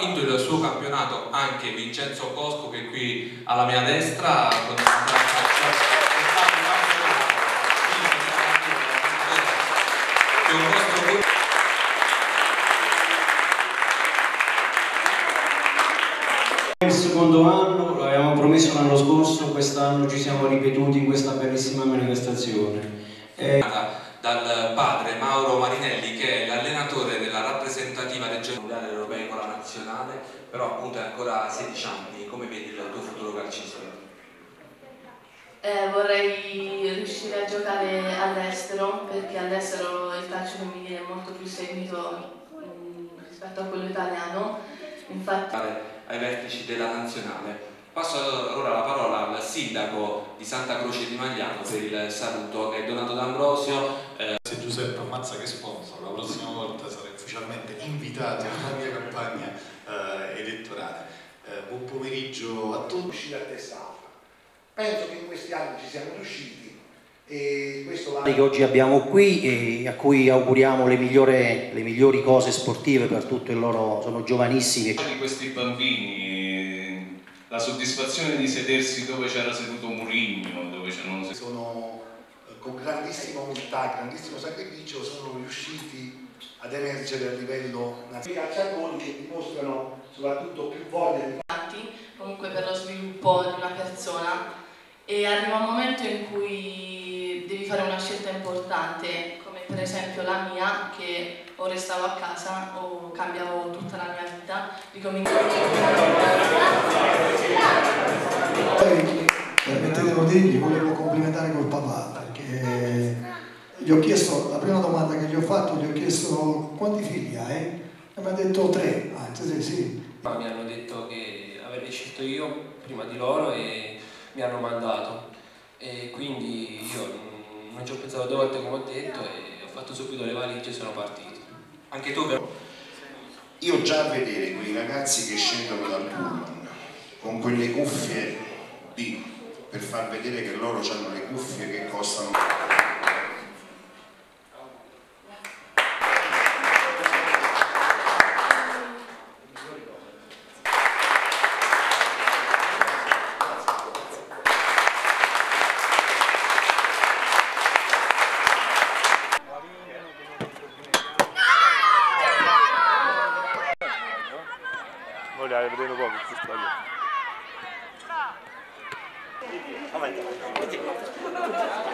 vinto il suo campionato anche Vincenzo Cosco, che è qui alla mia destra con il secondo anno, lo avevamo promesso l'anno scorso, quest'anno ci siamo ripetuti in questa bellissima manifestazione. Dal padre Mauro Marinelli, che è l'allenatore della rappresentativa regionale europea con la nazionale, però appunto è ancora a 16 anni. Come vedi il tuo futuro calcistico? Vorrei riuscire a giocare all'estero, perché all'estero il calcio femminile è molto più seguito rispetto a quello italiano. Infatti ai vertici della nazionale. Passo ora la parola al sindaco di Santa Croce di Magliano per il saluto, che è Donato D'Ambrosio. Grazie Giuseppe, ammazza che sponsor, la prossima volta sarai ufficialmente invitato alla mia campagna elettorale. Buon pomeriggio a tutti. Uscire a testa alta. Penso che in questi anni ci siamo riusciti e questo va... che oggi abbiamo qui e a cui auguriamo le migliori cose sportive per tutto il loro, sono giovanissimi. Di questi bambini, la soddisfazione di sedersi dove c'era seduto Mourinho, dove c'erano... Sono con grandissima umiltà, grandissimo sacrificio, sono riusciti ad emergere a livello nazionale. Calciatori che dimostrano soprattutto più voglia di comunque per lo sviluppo di una persona, e arriva un momento in cui devi fare una scelta importante, come per esempio la mia, che o restavo a casa o cambiavo tutta la mia vita, Permettetemi di dirgli, volevo complimentare col papà, perché gli ho chiesto, la prima domanda che gli ho fatto, gli ho chiesto quanti figli hai? E mi ha detto 3. Ah, sì. Mi hanno detto che avrei scelto io prima di loro e mi hanno mandato, e quindi io non ci ho pensato 2 volte, come ho detto, e ho fatto subito le valigie e sono partito. Anche tu? Io già a vedere quei ragazzi che scendono dal pullman con quelle cuffie B, per far vedere che loro hanno le cuffie che costano... Vogliamo vedere un po' questa storia.